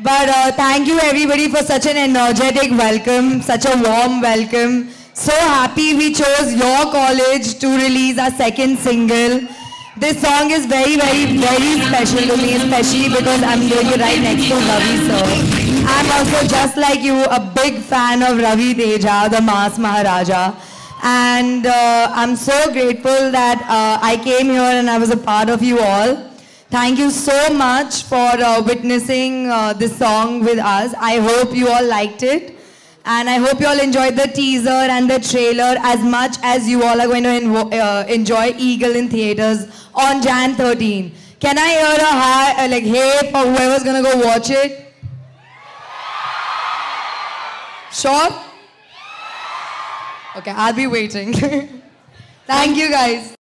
But thank you everybody for such an energetic welcome, such a warm welcome. So happy we chose your college to release our second single. This song is very, very, very special to me, especially because I'm doing it right next to Ravi sir. I'm also, just like you, a big fan of Ravi Teja, the Mass Maharaja. And I'm so grateful that I came here and I was a part of you all. Thank you so much for witnessing this song with us. I hope you all liked it. And I hope you all enjoyed the teaser and the trailer as much as you all are going to enjoy Eagle in theaters on Jan 13. Can I hear a hi, like hey for whoever's going to go watch it? Sure? Okay, I'll be waiting. Thank you guys.